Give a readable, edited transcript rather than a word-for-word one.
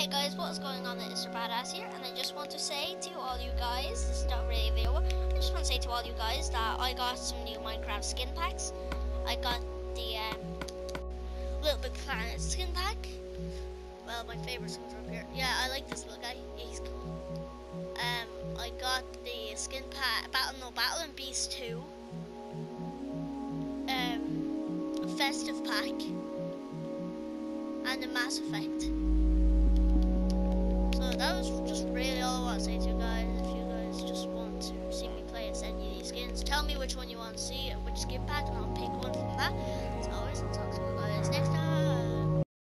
Hey guys, what's going on? It's Mr. Badass here, and I just want to say to all you guys, this is not really a video, I just want to say to all you guys that I got some new Minecraft skin packs. I got the Little Big Planet skin pack. Well, my favorite ones are up here. Yeah, I like this little guy. Yeah, he's cool. I got the skin pack, Battle and Beast 2. Festive pack. And the Mass Effect. So that was just really all I want to say to you guys. If you guys just want to see me play and send you these skins, tell me which one you want to see and which skin pack, and I'll pick one from that. As always, I'll talk to you guys next time.